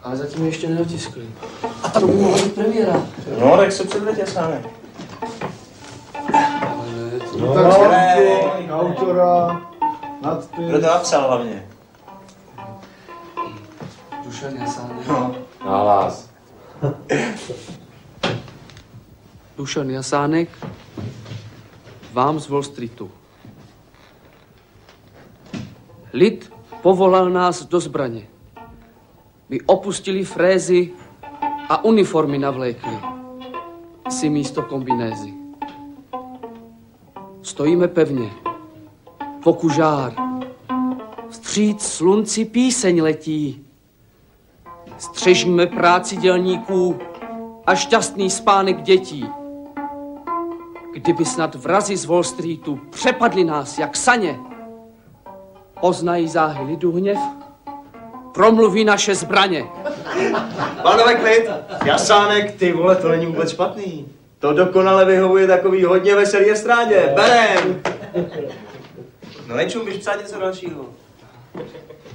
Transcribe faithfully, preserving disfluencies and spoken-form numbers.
Ale zatím ještě nedotiskli. A tam by mohla být premiéra. No, tak se předvěď, Sánek. Ale ne. No tak slavky, autora, nadpis. Kdo to napsal hlavně? Dušan Jasánek. No. Na vás. Dušan Jasánek, vám z Wall Streetu. Lid povolal nás do zbraně. My opustili frézy a uniformy navlékli si místo kombinézy. Stojíme pevně, pokužár, vstříc slunci píseň letí. Střežíme práci dělníků a šťastný spánek dětí. Kdyby snad vrazi z Wall Streetu přepadli nás jak saně, poznají záhy lidu hněv, promluví naše zbraně. Pánové, klid! Jasánek, ty vole, to není vůbec špatný. To dokonale vyhovuje takový hodně veselý estrádě. Berem! No nečum, běž psát něco dalšího.